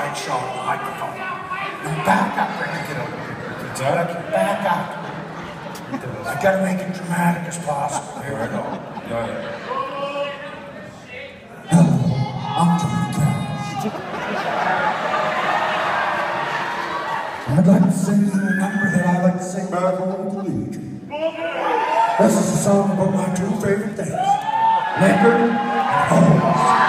right shot of the microphone. Now back up, Rick, get over here. Back up. I gotta make it dramatic as possible. Here I go. Yeah. Hello, I'm Johnny Cash. I'd like to sing you a number that I like to sing back home to the Legion. This is a song about my two favorite things, liquor and hoes.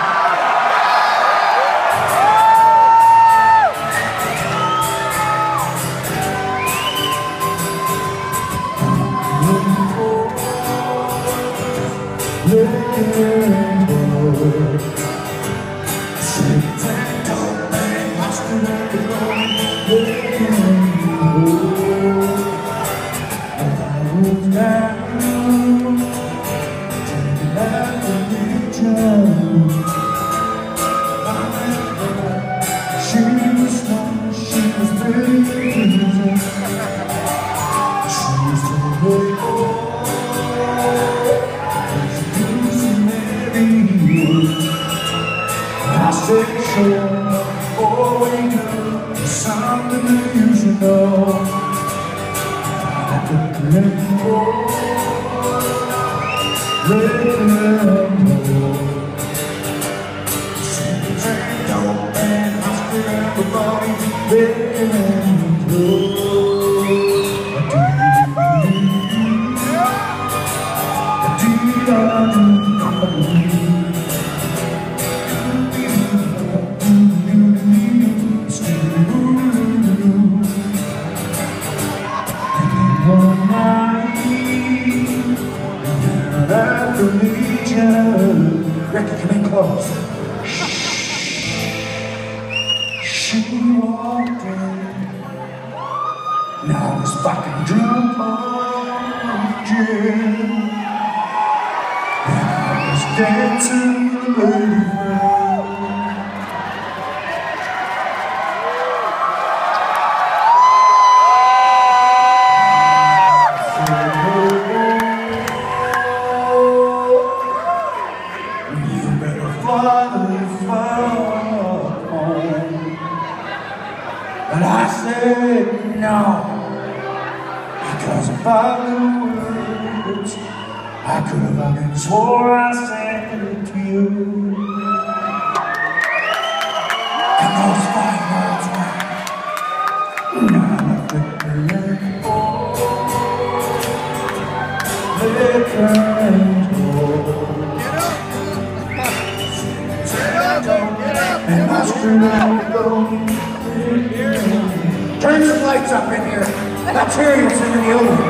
Turn some lights up in here. Let's hear you singing the old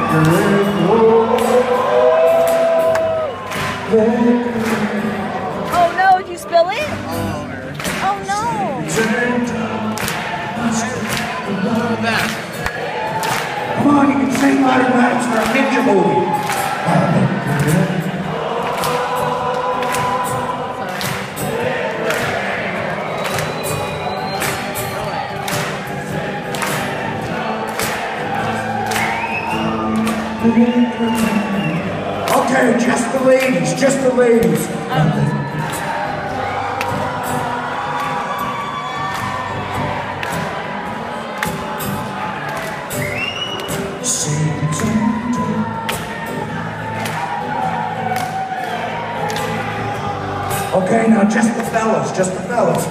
Oh no, did you spill it? Oh no. Come on, you can sing louder than that. It's for a ninja movie. Okay, just the ladies, just the ladies. Okay, now just the fellas, just the fellas.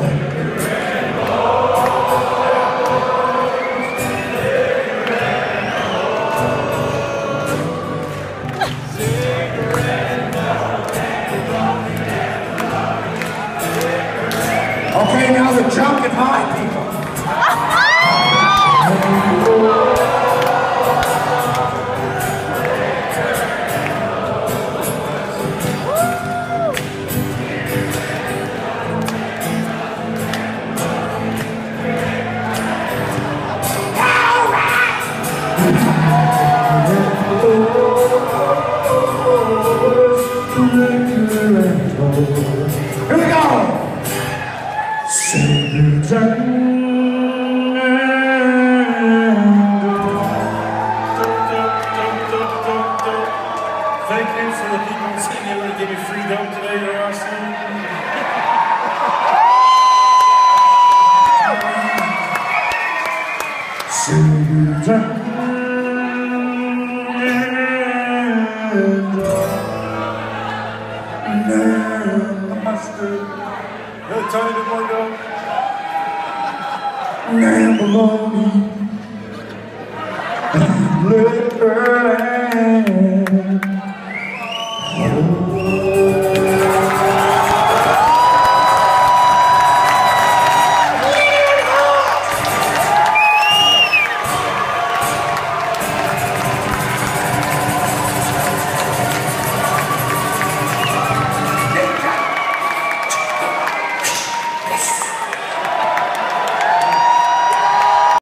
Okay, now the jump and high people. Here we go. Thank you for the people in San Diego to give me free dope today. They're awesome. Tell me more, go. Bologna, liver